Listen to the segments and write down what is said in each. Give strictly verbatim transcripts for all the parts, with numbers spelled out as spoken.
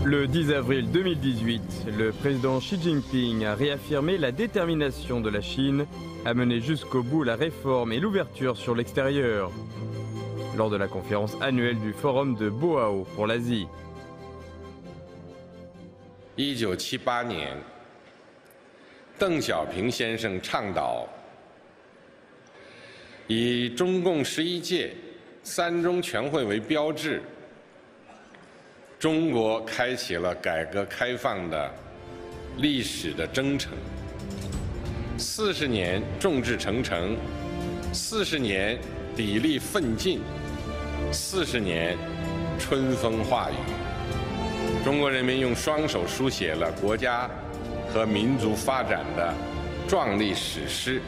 Le dix avril deux mille dix-huit, le président Xi Jinping a réaffirmé la détermination de la Chine à mener jusqu'au bout la réforme et l'ouverture sur l'extérieur, lors de la conférence annuelle du Forum de Boao pour l'Asie. 一九七八年，邓小平先生倡导，以中共十一届三中全会为标志，中国开启了改革开放的历史的征程。四十年众志成城，四十年砥砺奋进，四十年春风化雨。中国人民用双手书写了国家和民族发展的壮丽史诗。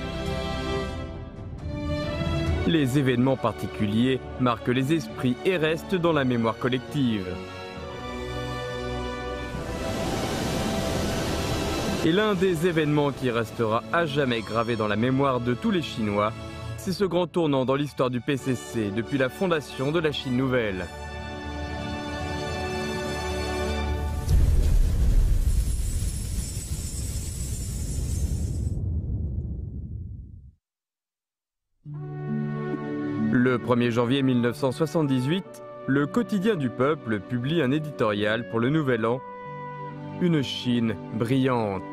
Les événements particuliers marquent les esprits et restent dans la mémoire collective. Et l'un des événements qui restera à jamais gravé dans la mémoire de tous les Chinois, c'est ce grand tournant dans l'histoire du P C C depuis la fondation de la Chine nouvelle. Le premier janvier mille neuf cent soixante-dix-huit, le quotidien du peuple publie un éditorial pour le Nouvel An, une Chine brillante.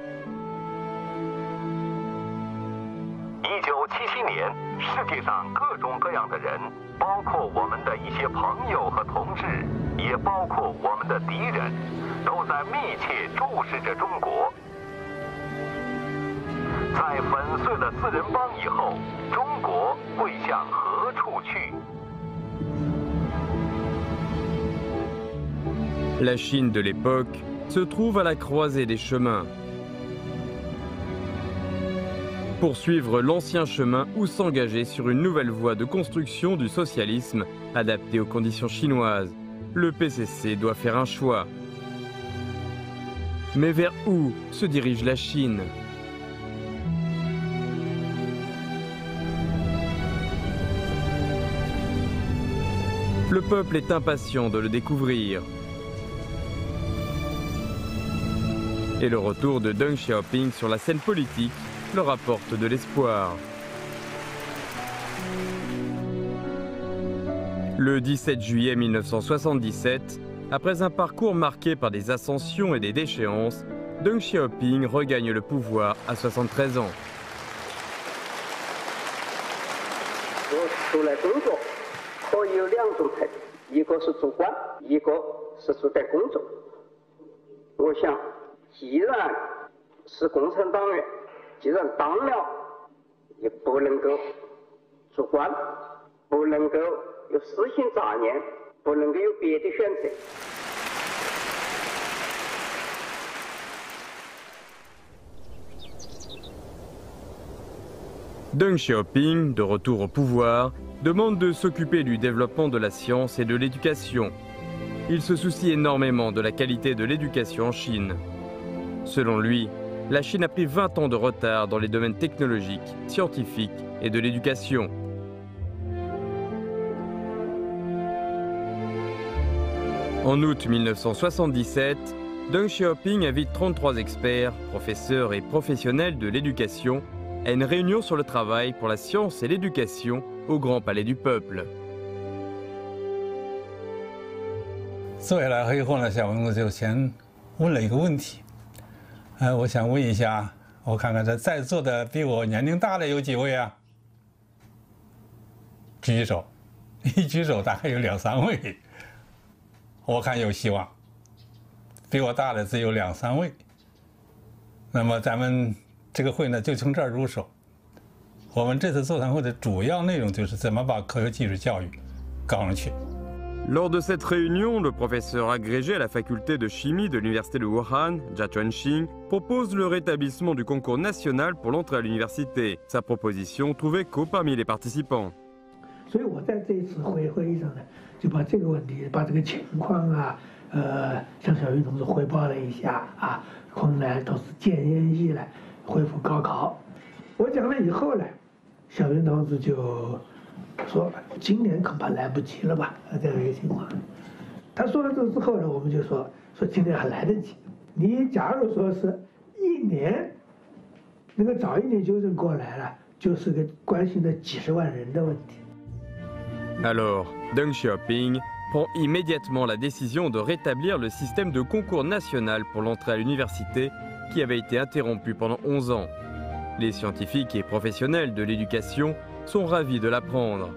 一九七七年，世界上各种各样的人，包括我们的一些朋友和同事，也包括我们的敌人，都在密切注视着中国。 在粉碎了四人帮以后，中国会向何处去 La Chine de l'époque se trouve à la croisée des chemins. Poursuivre l'ancien chemin ou s'engager sur une nouvelle voie de construction du socialisme adaptée aux conditions chinoises. Le P C C doit faire un choix. Mais vers où se dirige la Chine ? Le peuple est impatient de le découvrir. Et le retour de Deng Xiaoping sur la scène politique leur apporte de l'espoir. Le dix-sept juillet mille neuf cent soixante-dix-sept, après un parcours marqué par des ascensions et des déchéances, Deng Xiaoping regagne le pouvoir à soixante-treize ans. 有两种态度，一个是主观，一个是主在工作。我想，既然是共产党员，既然当了，也不能够主观，不能够有私心杂念，不能够有别的选择。 Deng Xiaoping, de retour au pouvoir, demande de s'occuper du développement de la science et de l'éducation. Il se soucie énormément de la qualité de l'éducation en Chine. Selon lui, la Chine a pris vingt ans de retard dans les domaines technologiques, scientifiques et de l'éducation. En août mille neuf cent soixante-dix-sept, Deng Xiaoping invite trente-trois experts, professeurs et professionnels de l'éducation à une réunion sur le travail pour la science et l'éducation au Grand Palais du Peuple. 坐下来以后呢，小文我就先问了一个问题，呃，我想问一下，我看看这在座的比我年龄大的有几位啊？举举手，一举手大概有两三位，我看有希望。比我大的只有两三位，那么咱们。 这个会呢，就从这儿入手。我们这次座谈会的主要内容就是怎么把科学技术教育搞上去。 Lors de cette réunion, le professeur agrégé à la faculté de chimie de l'université de Wuhan, Jia Chuanxing, propose le rétablissement du concours national pour l'entrée à l'université. Sa proposition trouve écho parmi les participants. 所以我在这一次会会议上呢，就把这个问题，把这个情况啊，呃，向小云同志汇报了一下啊，可能呢都是建议呢。 恢复高考，我讲了以后呢，小云同志就说今年恐怕来不及了吧，这样一个情况。 他说了这之后呢，我们就说说今年还来得及。你假如说是一年能够早一点纠正过来了，就是个关心的几十万人的问题。 Alors, Deng Xiaoping prend immédiatement la décision de rétablir le système de concours national pour l'entrée à l'université qui avait été interrompu pendant onze ans. Les scientifiques et professionnels de l'éducation sont ravis de l'apprendre.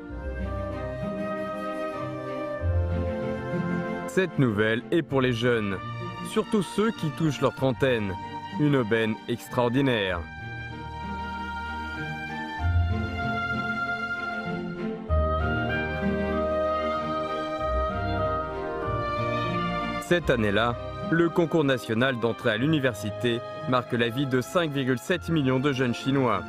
Cette nouvelle est pour les jeunes, surtout ceux qui touchent leur trentaine, une aubaine extraordinaire. Cette année-là, le concours national d'entrée à l'université marque la vie de cinq virgule sept millions de jeunes Chinois.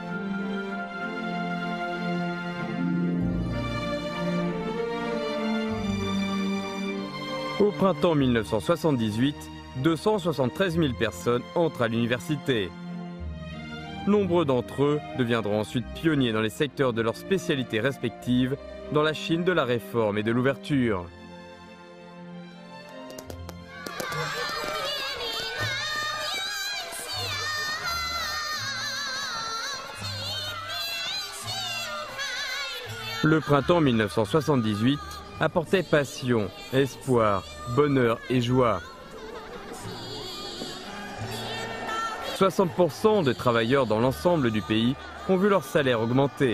Au printemps mille neuf cent soixante-dix-huit, deux cent soixante-treize mille personnes entrent à l'université. Nombreux d'entre eux deviendront ensuite pionniers dans les secteurs de leurs spécialités respectives dans la Chine de la réforme et de l'ouverture. Le printemps mille neuf cent soixante-dix-huit apportait passion, espoir, bonheur et joie. soixante pour cent de travailleurs dans l'ensemble du pays ont vu leur salaire augmenter.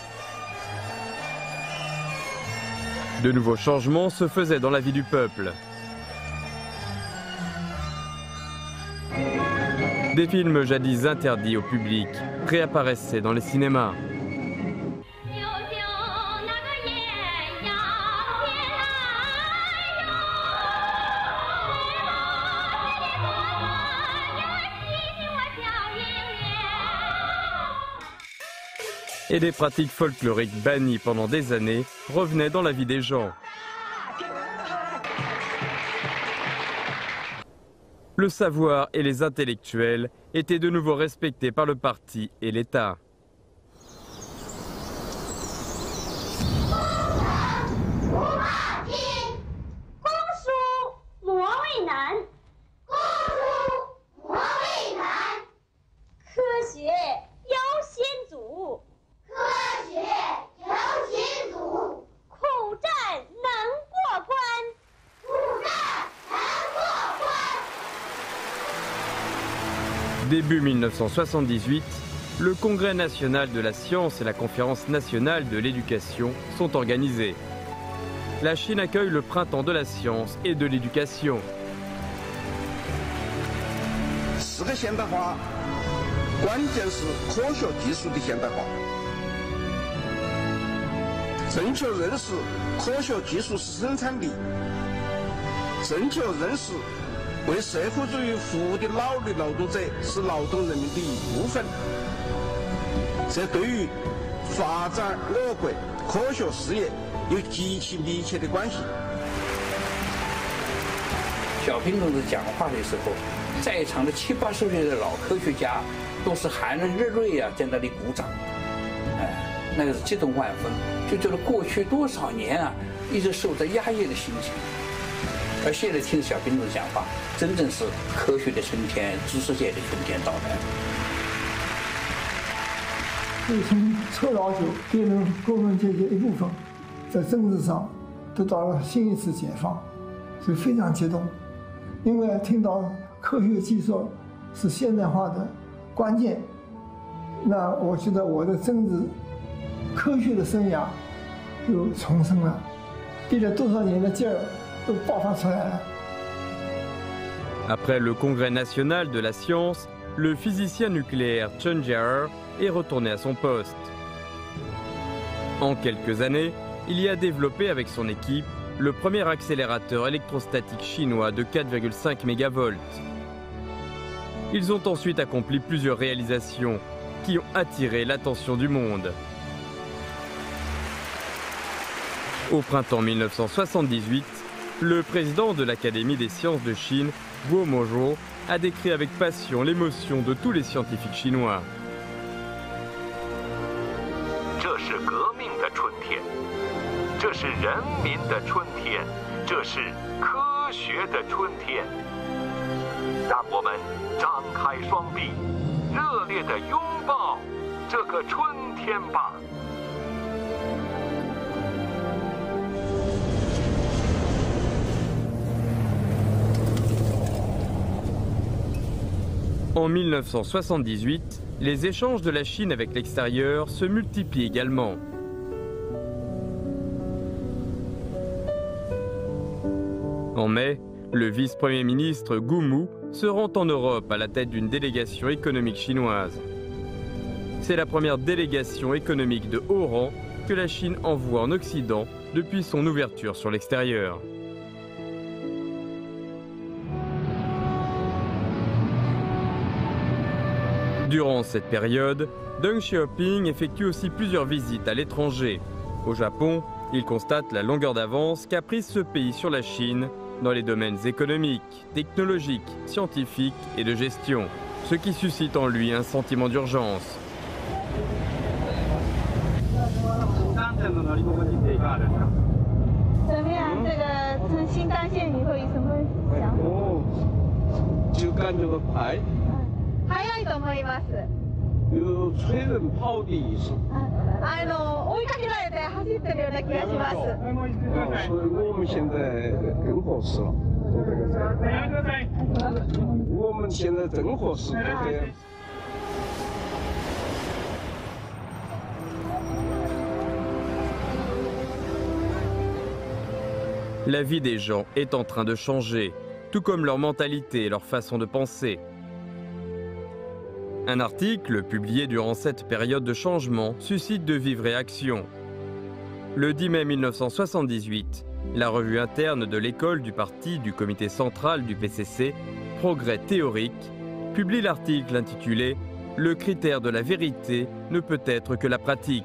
De nouveaux changements se faisaient dans la vie du peuple. Des films jadis interdits au public réapparaissaient dans les cinémas. Et des pratiques folkloriques bannies pendant des années revenaient dans la vie des gens. Le savoir et les intellectuels étaient de nouveau respectés par le parti et l'État. Début mille neuf cent soixante-dix-huit, le Congrès national de la science et la Conférence nationale de l'éducation sont organisés. La Chine accueille le printemps de la science et de l'éducation. Xiaoping 同志讲话的时候，在场的七八十岁的老科学家都是含着热泪啊，在那里鼓掌，哎，那个是激动万分，就觉得过去多少年啊，一直受着压抑的心情。而现在听小平同志讲话，真正是科学的春天，知识界的春天到来了。 所以从臭老九变成工人阶级一部分，在政治上得到了新一次解放，所以非常激动。因为听到科学技术是现代化的关键，那我觉得我的政治科学的生涯又重生了，憋了多少年的劲儿。 Après le Congrès national de la science, le physicien nucléaire Chen Jier est retourné à son poste. En quelques années, il y a développé avec son équipe le premier accélérateur électrostatique chinois de quatre virgule cinq mégavolts. Ils ont ensuite accompli plusieurs réalisations qui ont attiré l'attention du monde. Au printemps mille neuf cent soixante-dix-huit, le président de l'Académie des sciences de Chine, Guo Mozhou, a décrit avec passion l'émotion de tous les scientifiques chinois. 这是革命的春天， 这是人民的春天，这是科学的春天。让我们张开双臂，热烈地拥抱这个春天吧。 En mille neuf cent soixante-dix-huit, les échanges de la Chine avec l'extérieur se multiplient également. En mai, le vice-premier ministre Gu Mu se rend en Europe à la tête d'une délégation économique chinoise. C'est la première délégation économique de haut rang que la Chine envoie en Occident depuis son ouverture sur l'extérieur. Durant cette période, Deng Xiaoping effectue aussi plusieurs visites à l'étranger. Au Japon, il constate la longueur d'avance qu'a prise ce pays sur la Chine dans les domaines économiques, technologiques, scientifiques et de gestion, ce qui suscite en lui un sentiment d'urgence. La vie des gens est en train de changer, tout comme leur mentalité et leur façon de penser. Un article publié durant cette période de changement suscite de vives réactions. Le dix mai mille neuf cent soixante-dix-huit, la revue interne de l'école du parti du comité central du P C C, Progrès théorique, publie l'article intitulé « Le critère de la vérité ne peut être que la pratique ».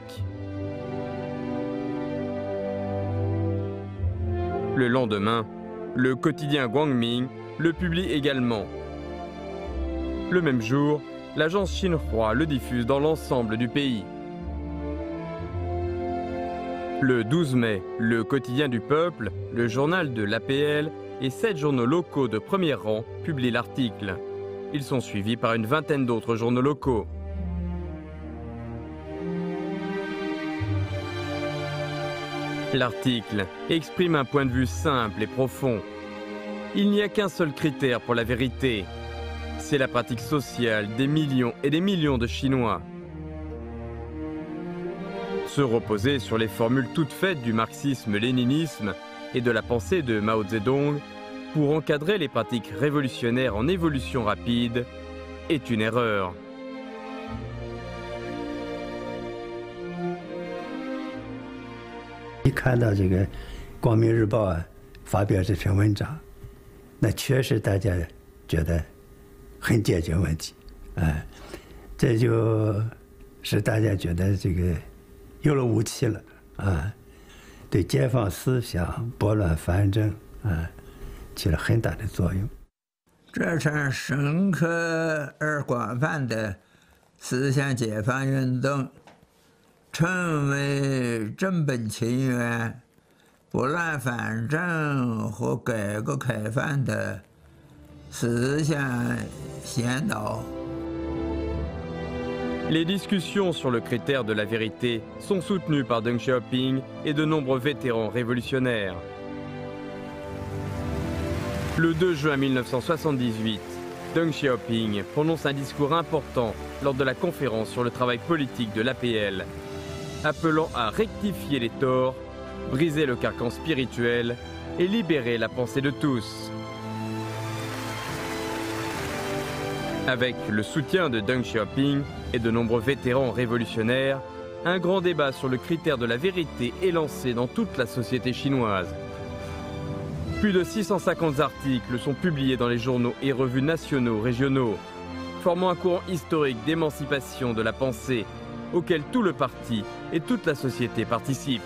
Le lendemain, le quotidien Guangming le publie également. Le même jour, l'agence Xinhua le diffuse dans l'ensemble du pays. Le douze mai, le quotidien du peuple, le journal de l'A P L et sept journaux locaux de premier rang publient l'article. Ils sont suivis par une vingtaine d'autres journaux locaux. L'article exprime un point de vue simple et profond. Il n'y a qu'un seul critère pour la vérité. C'est la pratique sociale des millions et des millions de Chinois. Se reposer sur les formules toutes faites du marxisme-léninisme et de la pensée de Mao Zedong pour encadrer les pratiques révolutionnaires en évolution rapide est une erreur. 一看到这个《光明日报》啊发表这篇文章，那确实大家觉得很解决问题，哎，这就使大家觉得这个有了武器了啊，对解放思想、拨乱反正啊起了很大的作用。 这场深刻而广泛的思想解放运动，成为正本清源、拨乱反正和改革开放的思想先导。 Les discussions sur le critère de la vérité sont soutenues par Deng Xiaoping et de nombreux vétérans révolutionnaires. Le deux juin mille neuf cent soixante-dix-huit, Deng Xiaoping prononce un discours important lors de la conférence sur le travail politique de l'A P L, appelant à rectifier les torts, briser le carcan spirituel et libérer la pensée de tous. Avec le soutien de Deng Xiaoping et de nombreux vétérans révolutionnaires, un grand débat sur le critère de la vérité est lancé dans toute la société chinoise. Plus de six cent cinquante articles sont publiés dans les journaux et revues nationaux, régionaux, formant un courant historique d'émancipation de la pensée auquel tout le parti et toute la société participent.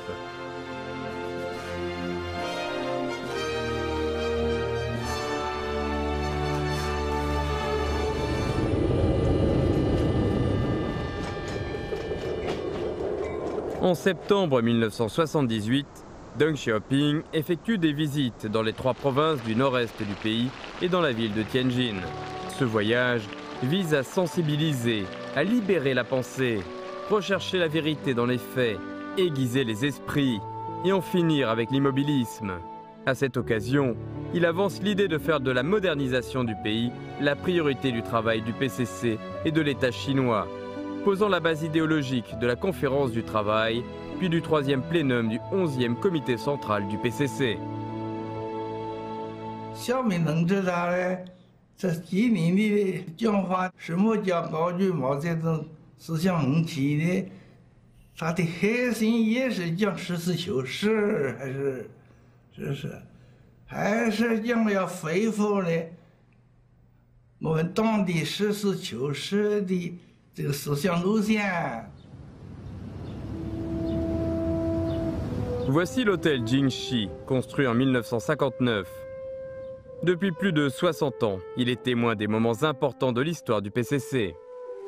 En septembre mille neuf cent soixante-dix-huit, Deng Xiaoping effectue des visites dans les trois provinces du nord-est du pays et dans la ville de Tianjin. Ce voyage vise à sensibiliser, à libérer la pensée, rechercher la vérité dans les faits, aiguiser les esprits et en finir avec l'immobilisme. À cette occasion, il avance l'idée de faire de la modernisation du pays la priorité du travail du P C C et de l'État chinois, posant la base idéologique de la conférence du travail, puis du troisième plénum du onzième comité central du P C C. 小平同志他呢，这几年的讲法，什么叫高举毛泽东思想红旗呢？它的核心也是讲实事求是，还是，是不是？还是讲要恢复呢我们党的实事求是的这个思想路线。 Voici l'hôtel Jingxi, construit en mille neuf cent cinquante-neuf. Depuis plus de soixante ans, il est témoin des moments importants de l'histoire du P C C.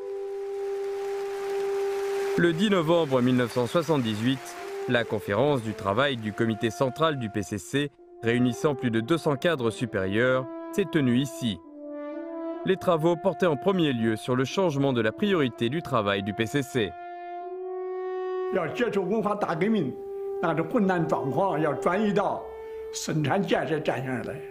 Le dix novembre mille neuf cent soixante-dix-huit, la conférence du travail du comité central du P C C, réunissant plus de deux cents cadres supérieurs, s'est tenue ici. Les travaux portaient en premier lieu sur le changement de la priorité du travail du P C C. 要接触文化大革命，那种困难状况要转移到生产建设战线上来。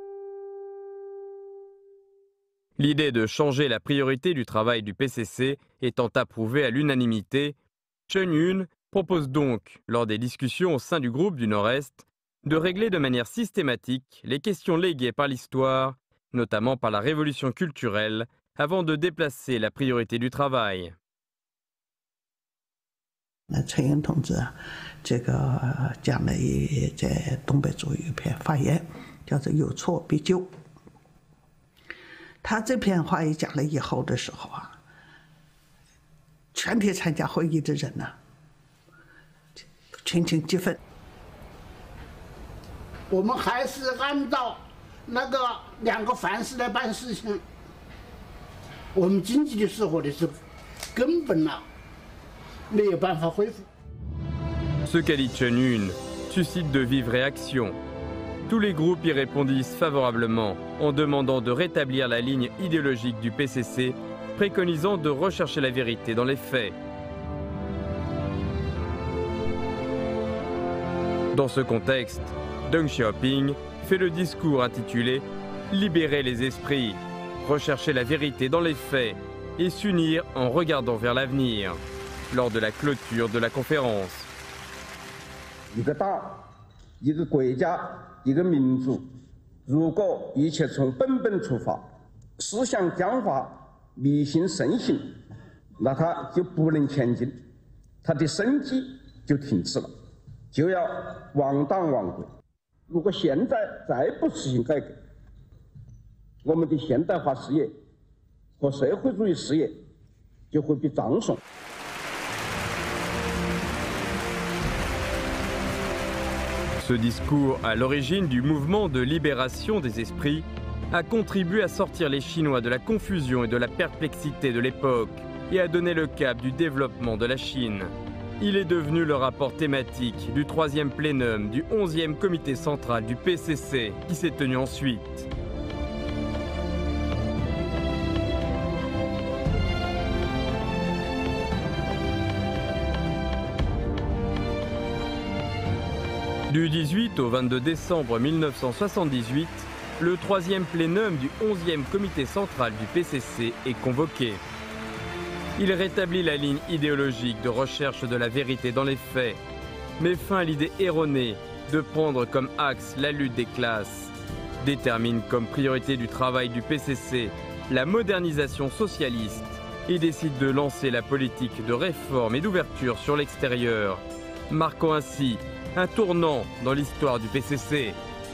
L'idée de changer la priorité du travail du P C C étant approuvée à l'unanimité, Chen Yun propose donc, lors des discussions au sein du groupe du Nord-Est, de régler de manière systématique les questions léguées par l'histoire, notamment par la révolution culturelle, avant de déplacer la priorité du travail. 那陈云同志这个讲了一在东北族一篇发言，叫做“有错必纠”。他这篇话一讲了以后的时候啊，全体参加会议的人呢、啊，群情激愤。 我们还是按照那个两个范式来办事情。我们经济的生活的是根本啊。 Ce qu'a dit Chen Yun suscite de vives réactions. Tous les groupes y répondissent favorablement en demandant de rétablir la ligne idéologique du P C C, préconisant de rechercher la vérité dans les faits. Dans ce contexte, Deng Xiaoping fait le discours intitulé « Libérer les esprits, rechercher la vérité dans les faits et s'unir en regardant vers l'avenir ». Lors de la clôture de la conférence. 一个党、一个国家、一个民族，如果一切从本本出发，思想僵化、迷信盛行，那它就不能前进，它的生机就停止了，就要亡党亡国。如果现在再不实行改革，我们的现代化事业和社会主义事业就会被葬送。 Ce discours, à l'origine du mouvement de libération des esprits, a contribué à sortir les Chinois de la confusion et de la perplexité de l'époque et à donner le cap du développement de la Chine. Il est devenu le rapport thématique du troisième plénum du onzième comité central du P C C qui s'est tenu ensuite. Du dix-huit au vingt-deux décembre mille neuf cent soixante-dix-huit, le troisième plénum du onzième comité central du P C C est convoqué. Il rétablit la ligne idéologique de recherche de la vérité dans les faits, met fin à l'idée erronée de prendre comme axe la lutte des classes, détermine comme priorité du travail du P C C la modernisation socialiste et décide de lancer la politique de réforme et d'ouverture sur l'extérieur, marquant ainsi un tournant dans l'histoire du P C C.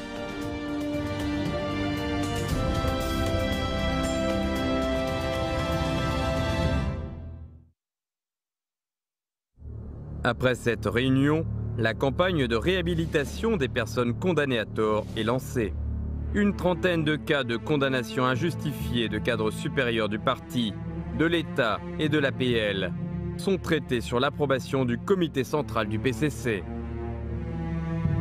Après cette réunion, la campagne de réhabilitation des personnes condamnées à tort est lancée. Une trentaine de cas de condamnation injustifiée de cadres supérieurs du parti, de l'État et de l'A P L sont traités sur l'approbation du comité central du P C C.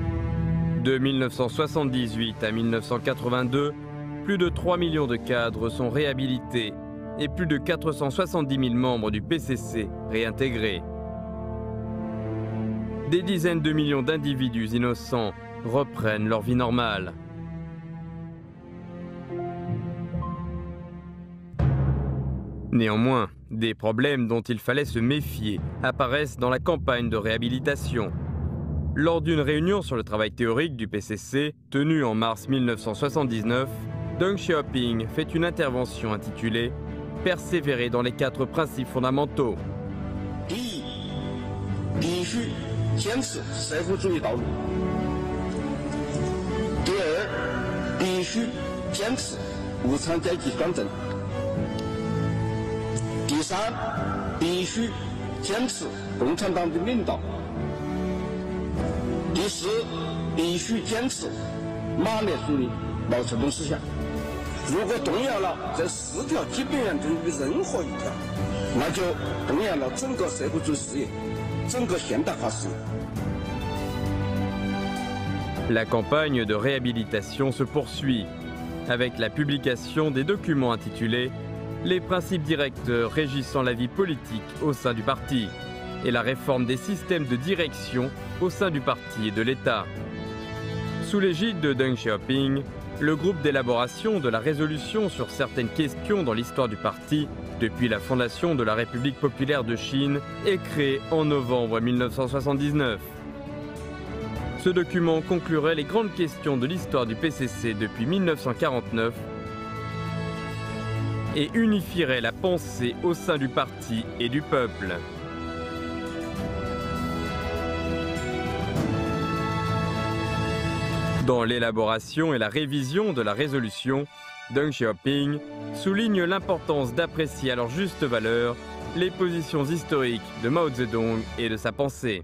De mille neuf cent soixante-dix-huit à mille neuf cent quatre-vingt-deux, plus de trois millions de cadres sont réhabilités et plus de quatre cent soixante-dix mille membres du P C C réintégrés. Des dizaines de millions d'individus innocents reprennent leur vie normale. Néanmoins, des problèmes dont il fallait se méfier apparaissent dans la campagne de réhabilitation. Lors d'une réunion sur le travail théorique du P C C, tenue en mars mille neuf cent soixante-dix-neuf, Deng Xiaoping fait une intervention intitulée « Persévérer dans les quatre principes fondamentaux ». La campagne de réhabilitation se poursuit avec la publication des documents intitulés « Les principes directeurs régissant la vie politique au sein du parti » et la réforme des systèmes de direction au sein du parti et de l'État. Sous l'égide de Deng Xiaoping, le groupe d'élaboration de la résolution sur certaines questions dans l'histoire du parti depuis la fondation de la République populaire de Chine est créé en novembre mille neuf cent soixante-dix-neuf. Ce document conclurait les grandes questions de l'histoire du P C C depuis mille neuf cent quarante-neuf et unifierait la pensée au sein du parti et du peuple. Dans l'élaboration et la révision de la résolution, Deng Xiaoping souligne l'importance d'apprécier à leur juste valeur les positions historiques de Mao Zedong et de sa pensée.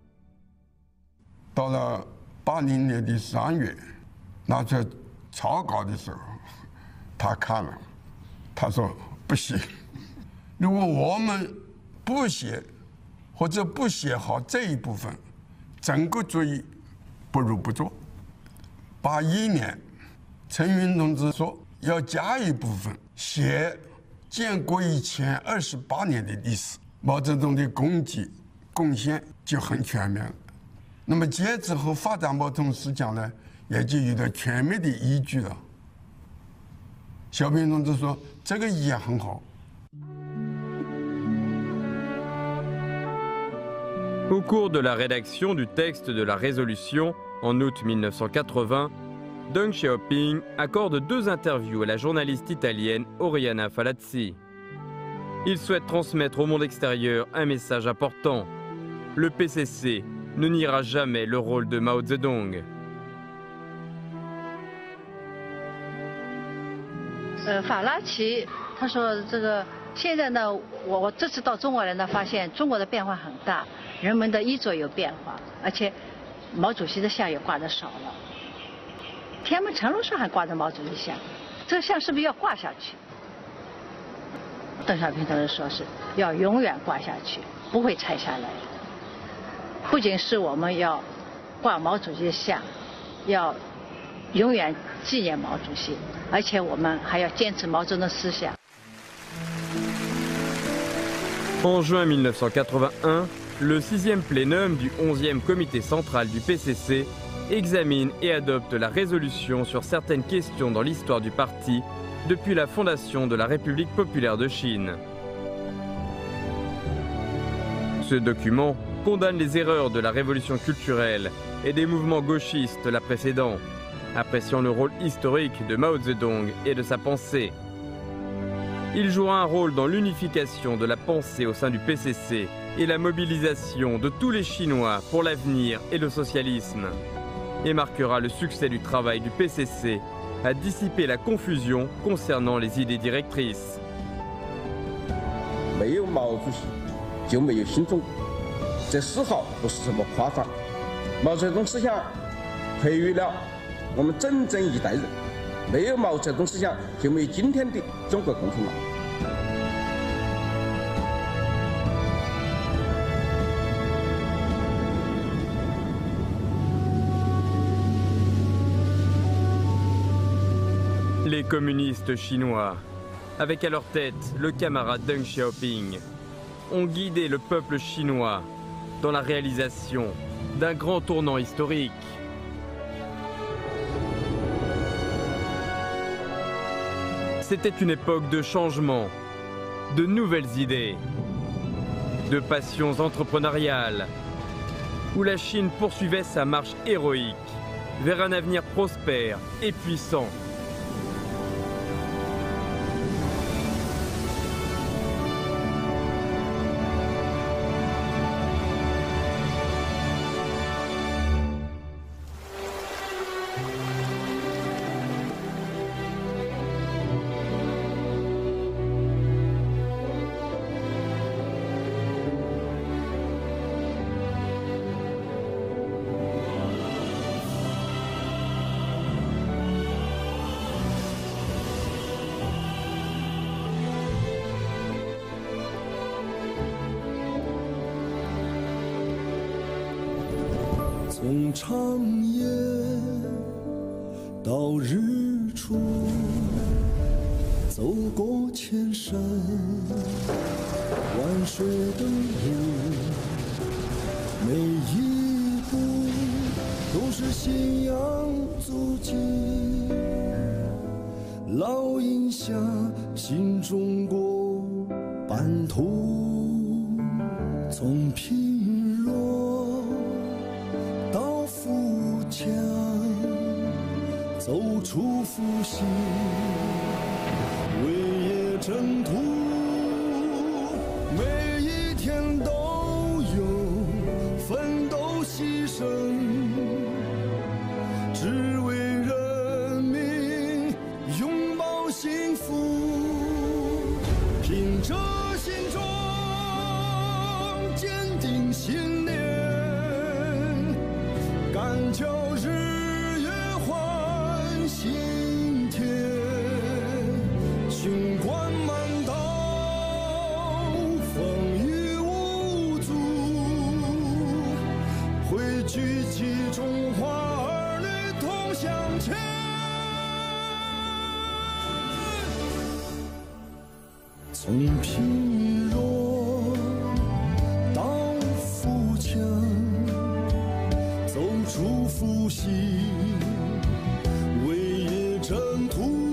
到了八零年的三月，拿出草稿的时候，他看了，他说不行，如果我们不写或者不写好这一部分，整个主义不如不做。八一年，陈云同志说要加一部分写建国以前二十八年的历史，毛泽东的功绩贡献就很全面了。 那么接之后发展毛泽东思想呢，也就有了全面的依据了。小平同志说，这个也很好。 Au cours de la rédaction du texte de la résolution, en août mille neuf cent quatre-vingts, Deng Xiaoping accorde deux interviews à la journaliste italienne Oriana Falazzi. Il souhaite transmettre au monde extérieur un message important. Le P C C ne niera jamais le rôle de Mao Zedong. 呃，法拉奇他说这个现在呢，我我这次到中国来呢，发现中国的变化很大，人们的衣着有变化，而且毛主席的像也挂的少了。天安门城楼上还挂着毛主席像，这个像是不是要挂下去？邓小平同志说是要永远挂下去，不会拆下来的。不仅是我们要挂毛主席的像，要永远纪念毛主席，而且我们还要坚持毛泽东思想。 En juin mille neuf cent quatre-vingt-un, le sixième plénum du onzième comité central du P C C examine et adopte la résolution sur certaines questions dans l'histoire du parti depuis la fondation de la République populaire de Chine. Ce document condamne les erreurs de la révolution culturelle et des mouvements gauchistes la précédant, appréciant le rôle historique de Mao Zedong et de sa pensée. Il jouera un rôle dans l'unification de la pensée au sein du P C C et la mobilisation de tous les Chinois pour l'avenir et le socialisme, et marquera le succès du travail du P C C à dissiper la confusion concernant les idées directrices. 没有毛主席，就没有新中国，这丝毫不是什么夸张。毛泽东思想培育了我们整整一代人，没有毛泽东思想，就没有今天的中国共产党。 Les communistes chinois, avec à leur tête le camarade Deng Xiaoping, ont guidé le peuple chinois dans la réalisation d'un grand tournant historique. C'était une époque de changement, de nouvelles idées, de passions entrepreneuriales, où la Chine poursuivait sa marche héroïque vers un avenir prospère et puissant. 从长夜到日出，走过千山万水的路，每一步都是信仰足迹，烙印下新中国版图，从贫弱到富强，走出复兴，为业征途，每一天都有奋斗牺牲，只为人民拥抱幸福，凭着心中坚定信念，敢叫日月换新天，雄关漫道，风雨无阻，汇聚起中华儿女同向前。从贫弱到富强，走出复兴，为业征途。